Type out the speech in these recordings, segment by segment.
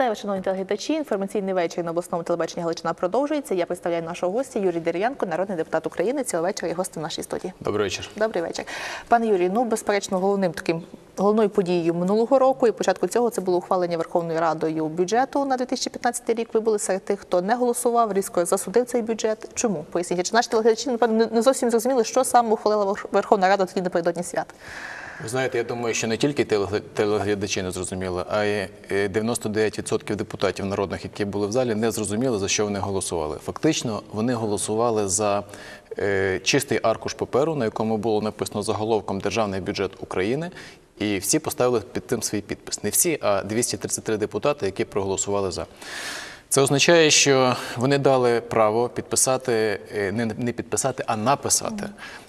Вітаю, шановні телеглядачі. Інформаційний вечір на обласному телебаченні Галичина продовжується. Я представляю нашого гостя Юрій Дерев'янко, народний депутат України. Цілий вечір є гостем нашій студії. Добрий вечір. Добрий вечір. Пане Юрій, безперечно, головною подією минулого року і початку цього це було ухвалення Верховною Радою бюджету на 2015 рік. Ви були серед тих, хто не голосував, різко засудив цей бюджет. Чому? Поясніть. Чи наші телеглядачі, напевно, не зовсім зрозуміли, що саме ухвалила Верховна Рада тоді напередодні свят? Ви знаєте, я думаю, що не тільки телеглядачі не зрозуміли, а й 99% депутатів народних, які були в залі, не зрозуміли, за що вони голосували. Фактично, вони голосували за чистий аркуш паперу, на якому було написано заголовком «Державний бюджет України», і всі поставили під тим свій підпис. Не всі, а 233 депутати, які проголосували за. Це означає, що вони дали право підписати, не підписати, а написати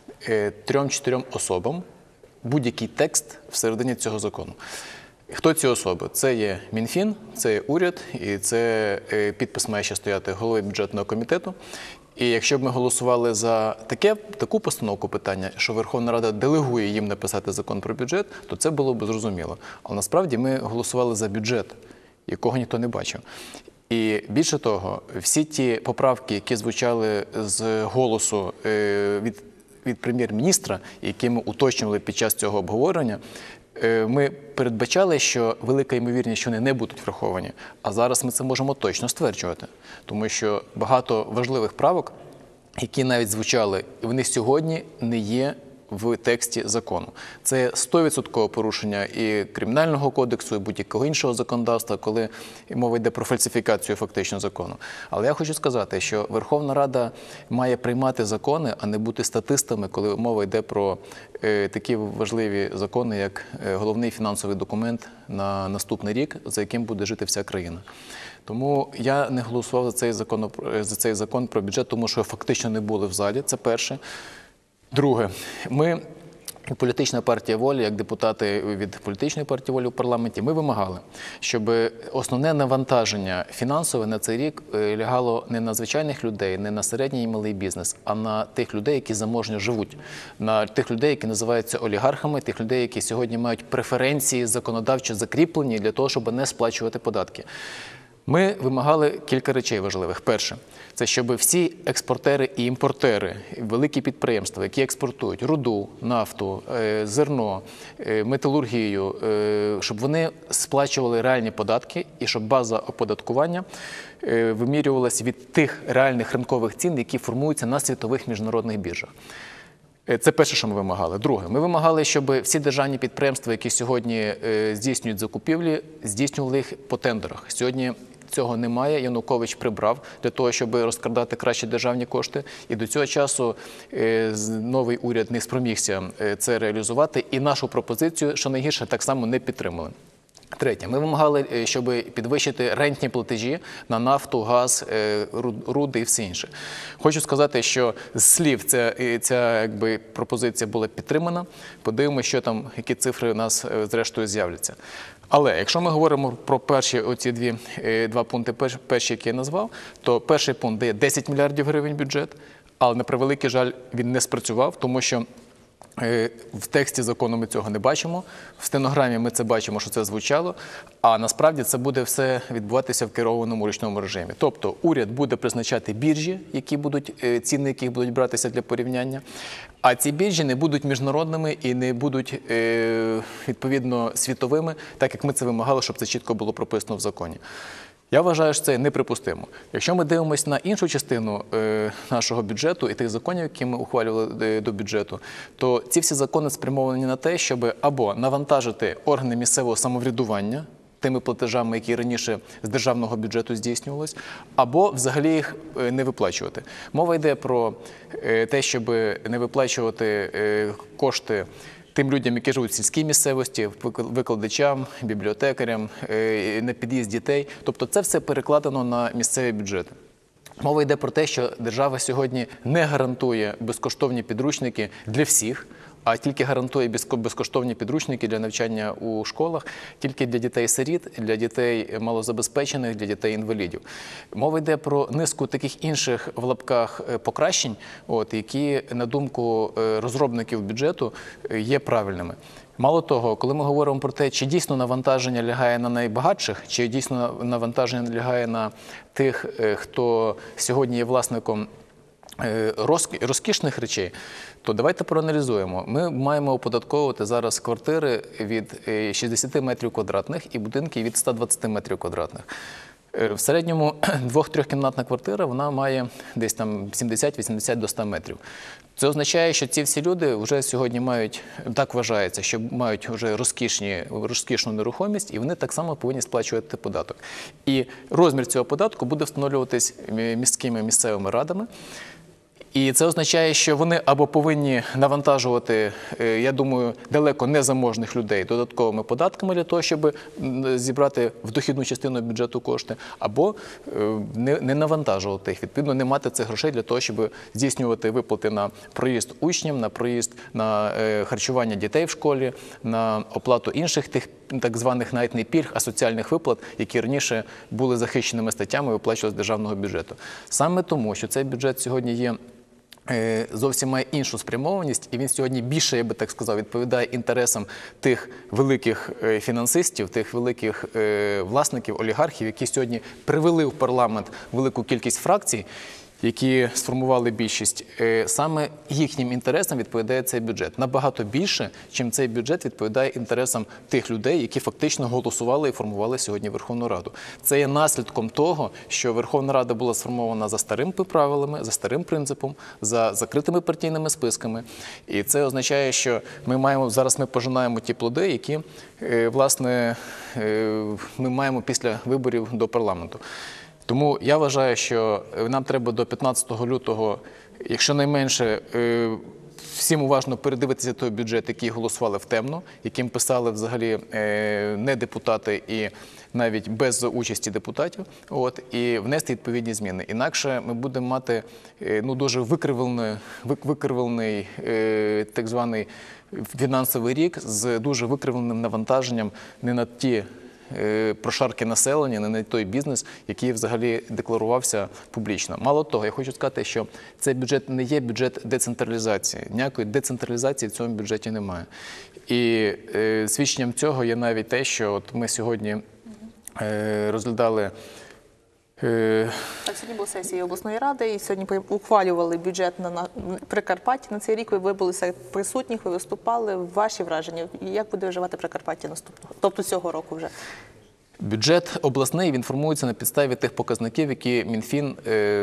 3-4 особам будь-який текст всередині цього закону. Хто ці особи? Це є Мінфін, це є уряд, і це підпис має ще стояти голови бюджетного комітету. І якщо б ми голосували за таку постановку питання, що Верховна Рада делегує їм написати закон про бюджет, то це було б зрозуміло. Але насправді ми голосували за бюджет, якого ніхто не бачив. І більше того, всі ті поправки, які звучали з голосу від прем'єр-міністра, які ми уточнювали під час цього обговорення, ми передбачали, що велика ймовірність, що вони не будуть враховані. А зараз ми це можемо точно стверджувати. Тому що багато важливих правок, які навіть звучали, вони сьогодні не є в тексті закону. Це 100% порушення і Кримінального кодексу, і будь-якого іншого законодавства, коли мова йде про фальсифікацію фактично закону. Але я хочу сказати, що Верховна Рада має приймати закони, а не бути статистами, коли мова йде про такі важливі закони, як головний фінансовий документ на наступний рік, за яким буде жити вся країна. Тому я не голосував за цей закон про бюджет, тому що фактично не були в залі, це перше. Друге, ми, політична партія «Воля», як депутати від політичної партії «Воля» у парламенті, ми вимагали, щоб основне навантаження фінансове на цей рік лягало не на звичайних людей, не на середній і малий бізнес, а на тих людей, які заможньо живуть, на тих людей, які називаються олігархами, тих людей, які сьогодні мають преференції законодавчо закріплені для того, щоб не сплачувати податки. Ми вимагали кілька речей важливих. Перше – це щоб всі експортери і імпортери, великі підприємства, які експортують руду, нафту, зерно, металургію, щоб вони сплачували реальні податки і щоб база оподаткування вимірювалася від тих реальних ринкових цін, які формуються на світових міжнародних біржах. Це перше, що ми вимагали. Друге, ми вимагали, щоб всі державні підприємства, які сьогодні здійснюють закупівлі, здійснювали їх по тендерах. Сьогодні цього немає, Янукович прибрав для того, щоб розкрадати кращі державні кошти. І до цього часу новий уряд не спромігся це реалізувати. І нашу пропозицію, що найгірше, так само не підтримали. Третє. Ми вимагали, щоб підвищити рентні платежі на нафту, газ, руди і все інше. Хочу сказати, що з слів ця пропозиція була підтримана. Подивимося, що там, які цифри у нас зрештою з'являться. Але якщо ми говоримо про перші два пункти, перші, які я назвав, то перший пункт дає 10 мільярдів гривень бюджет, але на превеликий жаль він не спрацював, тому що в тексті закону ми цього не бачимо, в стенограмі ми це бачимо, що це звучало, а насправді це буде все відбуватися в керованому ручному режимі. Тобто уряд буде призначати біржі, ціни яких будуть братися для порівняння, а ці біржі не будуть міжнародними і не будуть, відповідно, світовими, так як ми це вимагали, щоб це чітко було прописано в законі. Я вважаю, що це неприпустимо. Якщо ми дивимося на іншу частину нашого бюджету і тих законів, які ми ухвалювали до бюджету, то ці всі закони спрямовані на те, щоб або навантажити органи місцевого самоврядування тими платежами, які раніше з державного бюджету здійснювалися, або взагалі їх не виплачувати. Мова йде про те, щоб не виплачувати кошти тим людям, які живуть в сільській місцевості, викладачам, бібліотекарям, на під'їзд дітей. Тобто це все перекладено на місцеві бюджети. Мова йде про те, що держава сьогодні не гарантує безкоштовні підручники для всіх, а тільки гарантує безкоштовні підручники для навчання у школах тільки для дітей-сиріт, для дітей малозабезпечених, для дітей-інвалідів. Мова йде про низку таких інших, в лапках, покращень, які, на думку розробників бюджету, є правильними. Мало того, коли ми говоримо про те, чи дійсно навантаження лягає на найбагатших, чи дійсно навантаження лягає на тих, хто сьогодні є власником розкішних речей, то давайте проаналізуємо. Ми маємо оподатковувати зараз квартири від 60 метрів квадратних і будинки від 120 метрів квадратних. В середньому 2-3-кімнатна квартира, вона має десь там 70-80 до 100 метрів. Це означає, що ці всі люди вже сьогодні мають, так вважається, що мають вже розкішну нерухомість, і вони так само повинні сплачувати податок. І розмір цього податку буде встановлюватись місцевими радами. І це означає, що вони або повинні навантажувати, я думаю, далеко незаможних людей додатковими податками для того, щоб зібрати в дохідну частину бюджету кошти, або не навантажувати їх, відповідно, не мати цих грошей для того, щоб здійснювати виплати на проїзд учням, на проїзд на харчування дітей в школі, на оплату інших тих так званих навіть не пільг, а соціальних виплат, які раніше були захищеними статтями і виплачувалися з державного бюджету. Саме тому, що цей бюджет сьогодні є зовсім має іншу спрямованість, і він сьогодні більше, я би так сказав, відповідає інтересам тих великих фінансистів, тих великих власників, олігархів, які сьогодні привели в парламент велику кількість фракцій, які сформували більшість. Саме їхнім інтересам відповідає цей бюджет. Набагато більше, чим цей бюджет відповідає інтересам тих людей, які фактично голосували і формували сьогодні Верховну Раду. Це є наслідком того, що Верховна Рада була сформована за старими правилами, за старим принципом, за закритими партійними списками. І це означає, що зараз ми пожинаємо ті плоди, які, власне, ми маємо після виборів до парламенту. Тому я вважаю, що нам треба до 15 лютого, якщо найменше, всім уважно передивитися той бюджет, який голосували в темно, яким писали взагалі не депутати і навіть без участі депутатів, і внести відповідні зміни. Інакше ми будемо мати дуже викривлений так званий фінансовий рік з дуже викривленим навантаженням не на ті прошарки населення, не на той бізнес, який взагалі декларувався публічно. Мало того, я хочу сказати, що цей бюджет не є бюджет децентралізації. Ніякої децентралізації в цьому бюджеті немає. І свідченням цього є навіть те, що от ми сьогодні розглядали. Так, сьогодні була сесія обласної ради, і сьогодні ухвалювали бюджет на Прикарпатті на цей рік. Ви були серед присутніх, ви виступали. Ваші враження? Як буде виживати Прикарпаття наступного, тобто цього року вже? Бюджет обласний, він формується на підставі тих показників, які Мінфін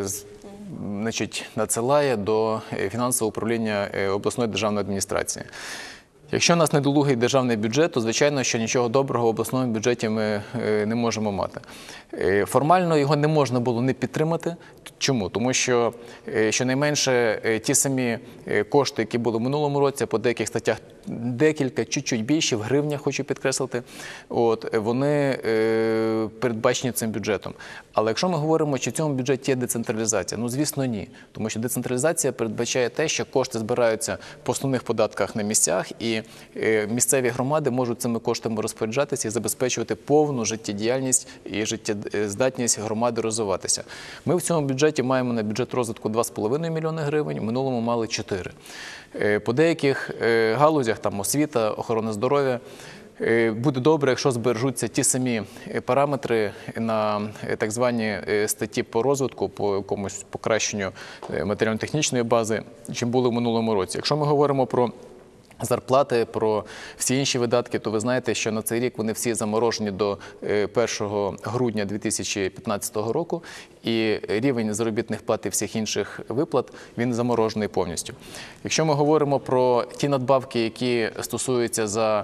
надсилає до фінансового управління обласної державної адміністрації. Якщо у нас недолугий державний бюджет, то, звичайно, що нічого доброго в обласному бюджеті ми не можемо мати. Формально його не можна було не підтримати. Чому? Тому що, щонайменше, ті самі кошти, які були в минулому році, по деяких статтях декілька, чуть-чуть більше, в гривнях, хочу підкреслити, вони передбачені цим бюджетом. Але якщо ми говоримо, чи в цьому бюджеті є децентралізація, ну, звісно, ні. Тому що децентралізація передбачає те, що кошти збираються по основних податках на місцях, і місцеві громади можуть цими коштами розпоряджатися і забезпечувати повну життєдіяльність і життєздатність громади розвиватися. Ми в цьому бюджеті маємо на бюджет розвитку 2,5 мільйони гривень, в минулому мали 4. По деяких галузях, там освіта, охорона здоров'я, буде добре, якщо збережуться ті самі параметри на так звані статті по розвитку, по якомусь покращенню матеріально-технічної бази, чим були в минулому році. Якщо ми говоримо про зарплати, про всі інші видатки, то ви знаєте, що на цей рік вони всі заморожені до 1 грудня 2015 року, і рівень заробітних плат і всіх інших виплат, він заморожений повністю. Якщо ми говоримо про ті надбавки, які стосуються за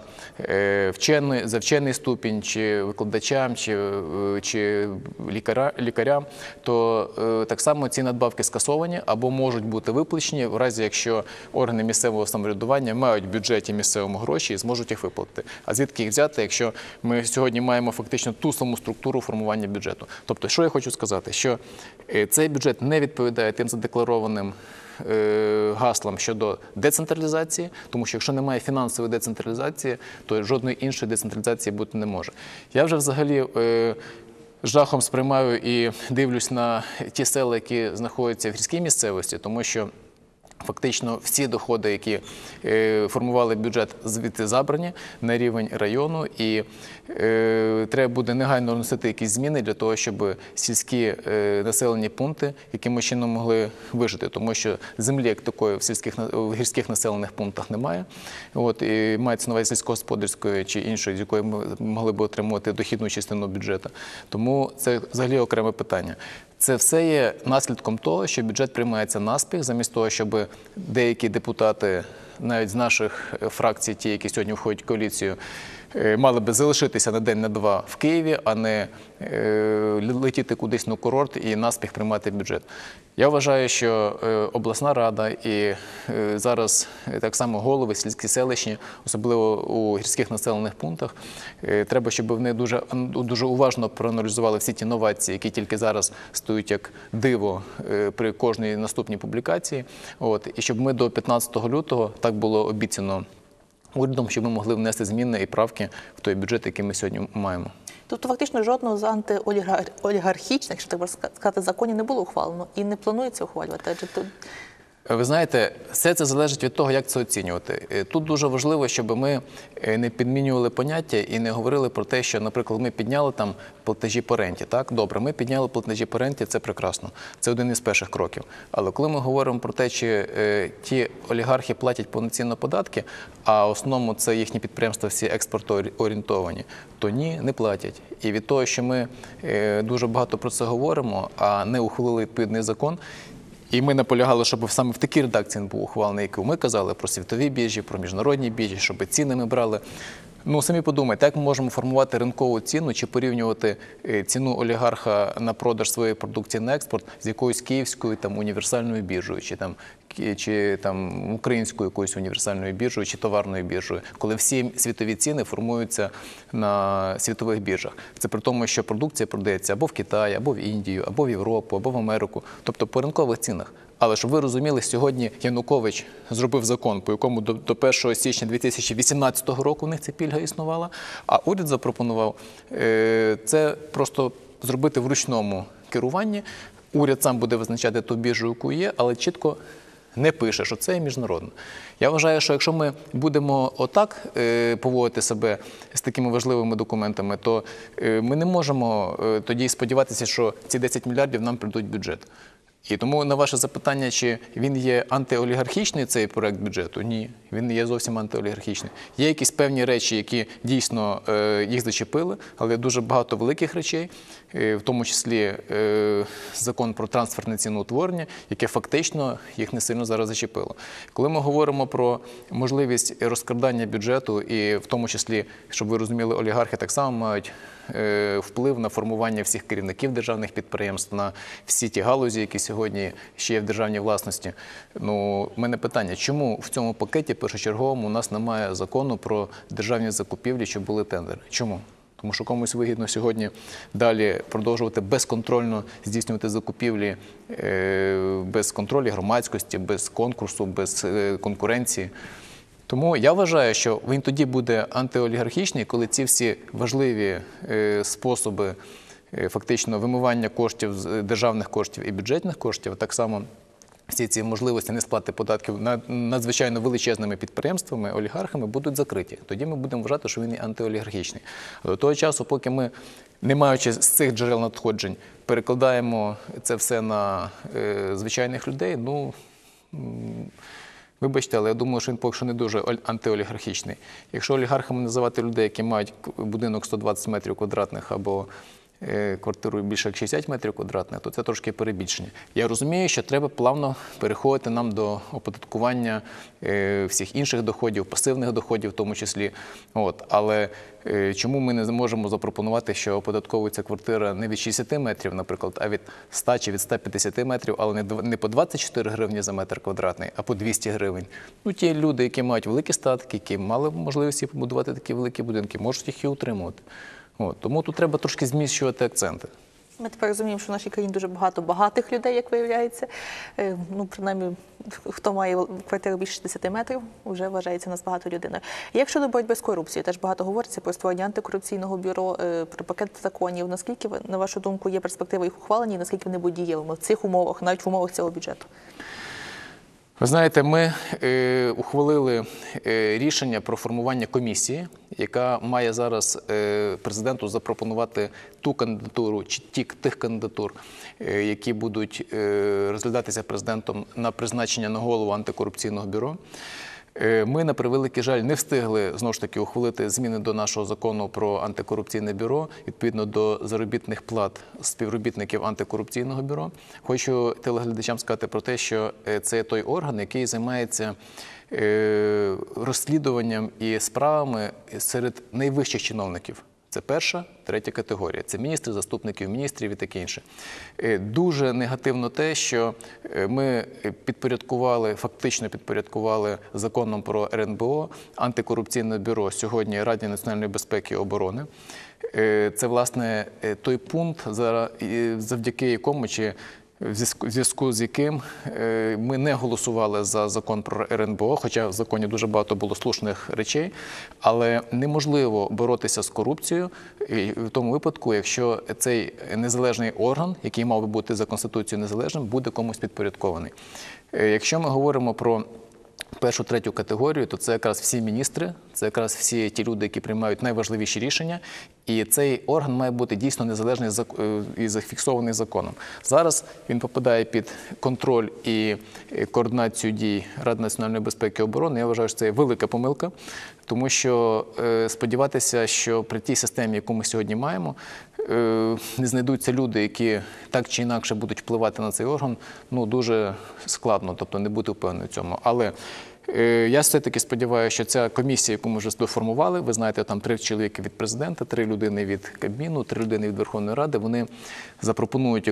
вчений ступінь, чи викладачам, чи лікарям, то так само ці надбавки скасовані або можуть бути виплачені в разі, якщо органи місцевого самоврядування мають в бюджеті місцевому гроші і зможуть їх виплатити. А звідки їх взяти, якщо ми сьогодні маємо фактично ту саму структуру формування бюджету? Тобто, що я хочу сказати? Що цей бюджет не відповідає тим задекларованим гаслам щодо децентралізації, тому що якщо немає фінансової децентралізації, то жодної іншої децентралізації бути не може. Я вже взагалі жахом сприймаю і дивлюсь на ті села, які знаходяться в гірській місцевості, тому що Фактично всі доходи, які формували бюджет, звідти забрані на рівень району, і треба буде негайно вносити якісь зміни для того, щоб сільські населені пункти якимось чином могли вижити, тому що землі як такої в гірських населених пунктах немає. І мається на увазі сільськогосподарської чи іншої, з якої ми могли б отримувати дохідну частину бюджету. Тому це взагалі окреме питання. Це все є наслідком того, що бюджет приймається наспіх, замість того, щоб деякі депутати, навіть з наших фракцій, ті, які сьогодні входять в коаліцію, мали би залишитися на день, на два в Києві, а не летіти кудись на курорт і наспіх приймати бюджет. Я вважаю, що обласна рада і зараз так само голови сільські, селищні, особливо у гірських населених пунктах, треба, щоб вони дуже уважно проаналізували всі ті новації, які тільки зараз стоять як диво при кожній наступній публікації. І щоб ми до 15 лютого, так було обіцяно урядом, щоб ми могли внести зміни і правки в той бюджет, який ми сьогодні маємо. Тобто фактично жодного з антиолігархічних, якщо так можна сказати, законів не було ухвалено і не планується ухвалювати? Адже тут... Ви знаєте, все це залежить від того, як це оцінювати. Тут дуже важливо, щоб ми не підмінювали поняття і не говорили про те, що, наприклад, ми підняли там платежі по ренті. Так, добре, ми підняли платежі по ренті, це прекрасно. Це один із перших кроків. Але коли ми говоримо про те, чи ті олігархи платять повноцінно податки, а в основному це їхні підприємства всі експортоорієнтовані, то ні, не платять. І від того, що ми дуже багато про це говоримо, а не ухвалили відповідний закон, і ми наполягали, щоб саме в такій редакції він був ухвалений, яку ми казали про світові біржі, про міжнародні біржі, щоб ціни ми брали. Самі подумайте, як ми можемо формувати ринкову ціну чи порівнювати ціну олігарха на продаж своєї продукції на експорт з якоюсь київською універсальною біржею, чи українською якоюсь універсальною біржею, чи товарною біржею, коли всі світові ціни формуються на світових біржах. Це при тому, що продукція продається або в Китаї, або в Індію, або в Європу, або в Америку, тобто по ринкових цінах. Але щоб ви розуміли, сьогодні Янукович зробив закон, по якому до 1 січня 2018 року у них ця пільга існувала, а уряд запропонував це просто зробити в ручному керуванні. Уряд сам буде визначати ту біржу, яку є, але чітко не пише, що це є міжнародно. Я вважаю, що якщо ми будемо отак поводити себе з такими важливими документами, то ми не можемо тоді сподіватися, що ці 10 мільярдів нам прийдуть в бюджет. І тому на ваше запитання, чи він є антиолігархічний, цей проект бюджету? Ні, він не є зовсім антиолігархічний. Є якісь певні речі, які дійсно їх зачепили, але дуже багато великих речей, в тому числі закон про трансфертне ціноутворення, яке фактично їх не сильно зараз зачепило. Коли ми говоримо про можливість розкрадання бюджету, і в тому числі, щоб ви розуміли, олігархи так само мають вплив на формування всіх керівників державних підприємств, на всі ті галузі, які сьогодні ще є в державній власності. У мене питання, чому в цьому пакеті першочерговому у нас немає закону про державні закупівлі, щоб були тендери? Чому? Тому що комусь вигідно сьогодні далі продовжувати безконтрольно здійснювати закупівлі, без контролю громадськості, без конкурсу, без конкуренції. Тому я вважаю, що він тоді буде антиолігархічний, коли ці всі важливі способи фактично вимивання коштів, державних коштів і бюджетних коштів, так само всі ці можливості несплати податків надзвичайно величезними підприємствами, олігархами будуть закриті. Тоді ми будемо вважати, що він є антиолігархічний. А до того часу, поки ми, не маючи з цих джерел надходжень, перекладаємо це все на звичайних людей, вибачте, але я думаю, що він поки що не дуже антиолігархічний. Якщо олігархами називати людей, які мають будинок 120 метрів квадратних або квартиру більше як 60 метрів квадратних, то це трошки перебільшення. Я розумію, що треба плавно переходити нам до оподаткування всіх інших доходів, пасивних доходів в тому числі. Але чому ми не можемо запропонувати, що оподатковується квартира не від 60 метрів, наприклад, а від 100 чи від 150 метрів, але не по 24 гривні за метр квадратний, а по 200 гривень. Ті люди, які мають великі статки, які мали можливості побудувати такі великі будинки, можуть їх і утримувати. Тому тут треба трошки зміщувати акценти. Ми тепер розуміємо, що в нашій країні дуже багато багатих людей, як виявляється. Принаймні, хто має квартиру більше 60 метрів, вже вважається нас багато людиною. Як щодо боротьби з корупцією? Теж багато говориться про створення антикорупційного бюро, про пакет законів. Наскільки, на вашу думку, є перспектива їх ухвалення і наскільки вони будуть дієвими в цих умовах, навіть в умовах цього бюджету? Ви знаєте, ми ухвалили рішення про формування комісії, яка має зараз президенту запропонувати ту кандидатуру чи тих кандидатур, які будуть розглядатися президентом на призначення на голову антикорупційного бюро. Ми, на превеликий жаль, не встигли, знову ж таки, ухвалити зміни до нашого закону про антикорупційне бюро, відповідно до заробітних плат співробітників антикорупційного бюро. Хочу телеглядачам сказати про те, що це той орган, який займається розслідуванням і справами серед найвищих чиновників. Це перша, третя категорія. Це міністри, заступників міністрів і таке інше. Дуже негативно те, що ми фактично підпорядкували законом про РНБО антикорупційне бюро сьогодні Раді національної безпеки і оборони. Це, власне, той пункт, завдяки якому чи в зв'язку з яким ми не голосували за закон про РНБО, хоча в законі дуже багато було слушних речей, але неможливо боротися з корупцією в тому випадку, якщо цей незалежний орган, який мав би бути за Конституцією незалежним, буде комусь підпорядкований. Якщо ми говоримо про першу, третю категорію, то це якраз всі міністри, це якраз всі ті люди, які приймають найважливіші рішення, і цей орган має бути дійсно незалежний і зафіксований законом. Зараз він попадає під контроль і координацію дій Ради національної безпеки і оборони. Я вважаю, що це велика помилка, тому що сподіватися, що при тій системі, яку ми сьогодні маємо, не знайдуться люди, які так чи інакше будуть впливати на цей орган, дуже складно, тобто не бути впевнений в цьому. Але я все-таки сподіваюся, що ця комісія, яку ми вже доформували, ви знаєте, там 3 чоловіки від президента, 3 людини від Кабміну, 3 людини від Верховної Ради, вони запропонують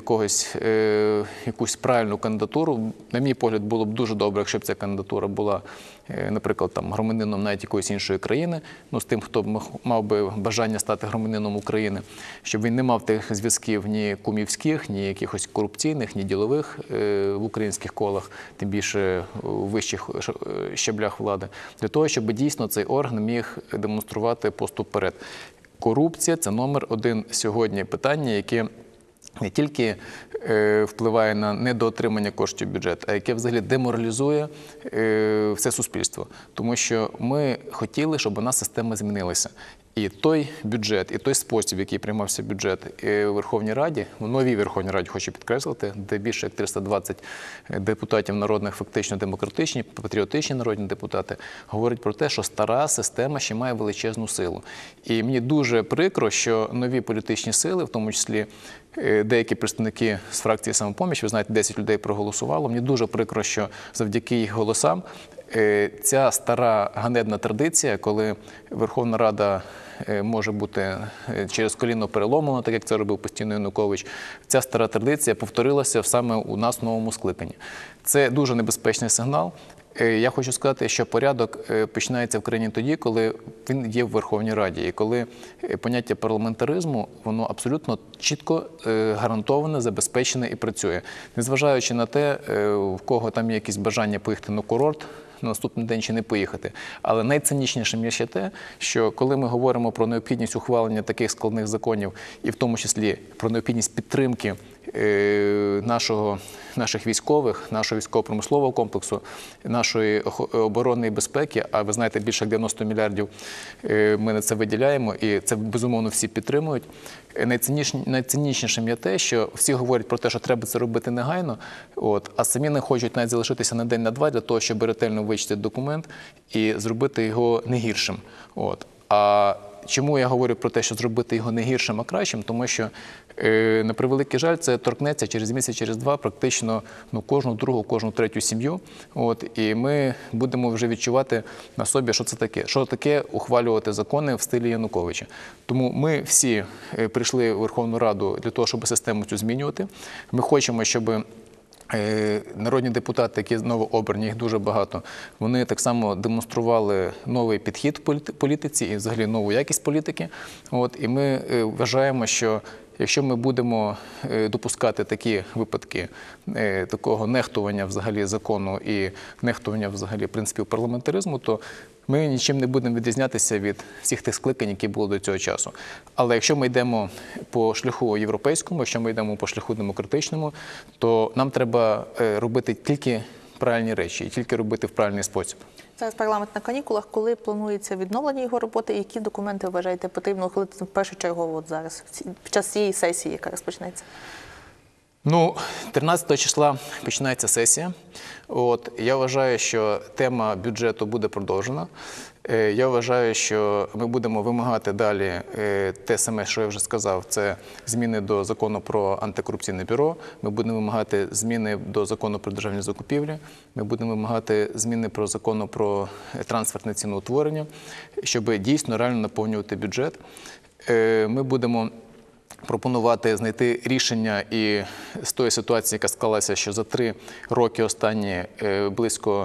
якусь правильну кандидатуру. На мій погляд, було б дуже добре, якщо б ця кандидатура була, наприклад, громадянином навіть якоїсь іншої країни, з тим, хто мав би бажання стати громадянином України, щоб він не мав тих зв'язків ні кумівських, ні якихось корупційних, ні ділових в українських колах, тим більше у вищих щаблях влади, для того, щоб дійсно цей орган міг демонструвати поступ вперед. Корупція – це номер 1 сьогодні питання, яке не тільки впливає на недоотримання коштів бюджету, а яке взагалі деморалізує все суспільство. Тому що ми хотіли, щоб у нас система змінилася. І той бюджет, і той спосіб, в який приймався бюджет у Верховній Раді, в новій Верховній Раді, хочу підкреслити, де більше як 320 депутатів народних, фактично демократичні, патріотичні народні депутати, говорять про те, що стара система ще має величезну силу. І мені дуже прикро, що нові політичні сили, в тому числі деякі представники з фракції «Самопоміч», ви знаєте, 10 людей проголосувало, мені дуже прикро, що завдяки їх голосам ця стара ганебна традиція, коли Верховна Рада може бути через коліно переломлена, так як це робив постійно Янукович, ця стара традиція повторилася саме у нас в новому скликанні. Це дуже небезпечний сигнал. Я хочу сказати, що порядок починається в країні тоді, коли він є в Верховній Раді. І коли поняття парламентаризму, воно абсолютно чітко гарантоване, забезпечене і працює. Незважаючи на те, в кого там є якісь бажання поїхати на курорт, на наступний день чи не поїхати. Але найцинічнішим є ще те, що коли ми говоримо про необхідність ухвалення таких складних законів, і в тому числі про необхідність підтримки наших військових, нашого військово-промислового комплексу, нашої оборонної безпеки, а ви знаєте, більше як 90 мільярдів ми на це виділяємо, і це, безумовно, всі підтримують. Найцинічнішим є те, що всі говорять про те, що треба це робити негайно, а самі не хочуть навіть залишитися на день, на два для того, щоб ретельно вичитати документ і зробити його не гіршим. А чому я говорю про те, що зробити його не гіршим, а кращим? Тому що, на превеликий жаль, це торкнеться через місяць, через два практично кожну другу, кожну третю сім'ю. І ми будемо вже відчувати на собі, що це таке. Що таке ухвалювати закони в стилі Януковича. Тому ми всі прийшли в Верховну Раду для того, щоб систему цю змінювати. Ми хочемо, щоб народні депутати, які новообрані, їх дуже багато, вони так само демонстрували новий підхід в політиці і взагалі нову якість політики. І ми вважаємо, що якщо ми будемо допускати такі випадки такого нехтування взагалі закону і нехтування взагалі принципів парламентаризму, то ми нічим не будемо відрізнятися від всіх тих скликань, які були до цього часу. Але якщо ми йдемо по шляху європейському, якщо ми йдемо по шляху демократичному, то нам треба робити тільки правильні речі і тільки робити в правильний спосіб. Зараз парламент на канікулах. Коли планується відновлення його роботи, які документи вважаєте потрібно ухвалити першочергово от зараз, під час цієї сесії, яка розпочнеться? 13 числа починається сесія. Я вважаю, що тема бюджету буде продовжена. Я вважаю, що ми будемо вимагати далі те саме, що я вже сказав, це зміни до закону про антикорупційне бюро, ми будемо вимагати зміни до закону про державні закупівлі, ми будемо вимагати зміни про закону про трансфертне ціноутворення, щоб дійсно реально наповнювати бюджет. Ми будемо пропонувати знайти рішення і з тої ситуації, яка склалася, що за 3 роки останні близько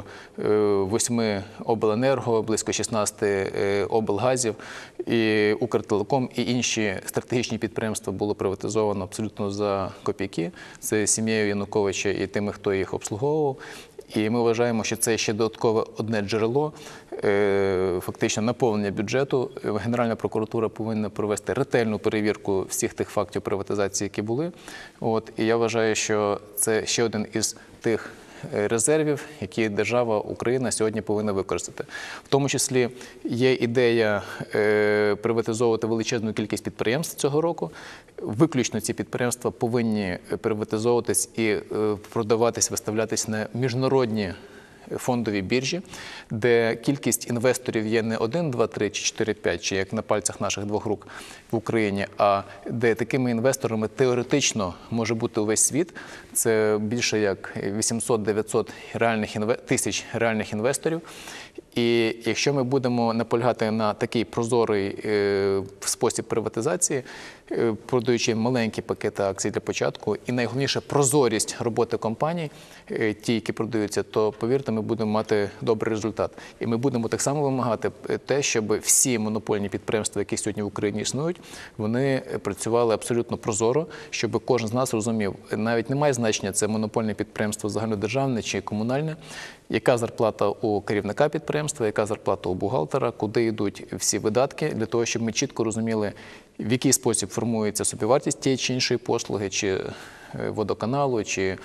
8 обленерго, близько 16 облгазів, і Укртелеком, і інші стратегічні підприємства було приватизовано абсолютно за копійки. Це сім'єю Януковича і тими, хто їх обслуговував. І ми вважаємо, що це ще додаткове одне джерело, фактично наповнення бюджету. Генеральна прокуратура повинна провести ретельну перевірку всіх тих фактів приватизації, які були. І я вважаю, що це ще один із тих резервів, які держава Україна сьогодні повинна використати. В тому числі є ідея приватизовувати величезну кількість підприємств цього року. Виключно ці підприємства повинні приватизовуватись і продаватись, виставлятись на міжнародні фондові біржі, де кількість інвесторів є не 1, 2, 3 чи 4, 5, чи як на пальцях наших 2 рук в Україні, а де такими інвесторами теоретично може бути увесь світ. Це більше як 800-900 тисяч реальних інвесторів. І якщо ми будемо наполягати на такий прозорий спосіб приватизації, продаючи маленькі пакети акцій для початку, і найголовніше прозорість роботи компаній, ті, які продаються, то, повірте, ми будемо мати добрий результат. І ми будемо так само вимагати те, щоб всі монопольні підприємства, які сьогодні в Україні існують, вони працювали абсолютно прозоро, щоб кожен з нас розумів, навіть немає значення, це монопольне підприємство загальнодержавне чи комунальне, яка зарплата у керівника підприємства, яка зарплата у бухгалтера, куди йдуть всі видатки, для того, щоб ми чітко розуміли, в який спосіб формується собівартість тієї чи іншої послуги, чи водоканалу, чи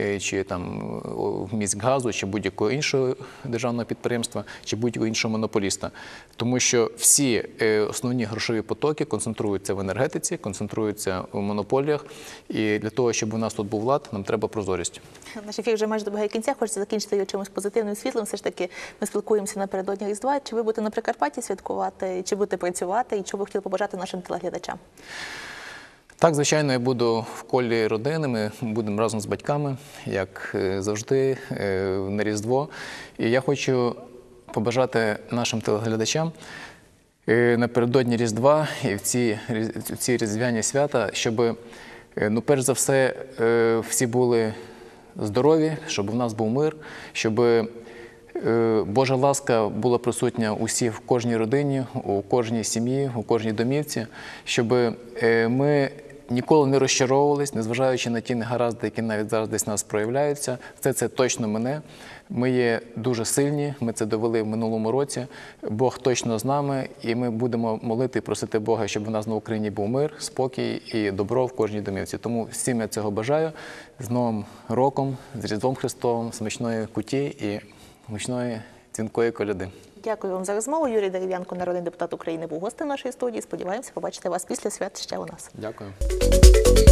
міськгазу, чи будь-якого іншого державного підприємства, чи будь-якого іншого монополіста. Тому що всі основні грошові потоки концентруються в енергетиці, концентруються в монополіях. І для того, щоб у нас тут був лад, нам треба прозорість. Наш ефір вже майже добігає кінця, хочеться закінчити його чимось позитивним, світлим. Все ж таки ми спілкуємося напередодні Різдва. Чи ви будете на Прикарпатті святкувати, чи будете працювати, і що ви хотіли побажати нашим телеглядачам? Так, звичайно, я буду в колі родини, ми будемо разом з батьками, як завжди, на Різдво. І я хочу побажати нашим телеглядачам напередодні Різдва і в ці різдвяні свята, щоб, перш за все, всі були здорові, щоб у нас був мир, щоб Божа ласка була присутня в кожній родині, у кожній сім'ї, у кожній домівці, щоб ми ніколи не розчаровувались, незважаючи на ті негаразди, які навіть зараз десь в нас проявляються. Це точно мене. Ми є дуже сильні, ми це довели в минулому році. Бог точно з нами, і ми будемо молити і просити Бога, щоб у нас на Україні був мир, спокій і добро в кожній домівці. Тому всім я цього бажаю. З Новим роком, з Різдвом Христовим, смачної куті і гучної дзвінкої коляди. Дякую вам за розмову. Юрій Дерев'янко, народний депутат України, був гостем нашої студії. Сподіваємося побачити вас після свят ще у нас. Дякую.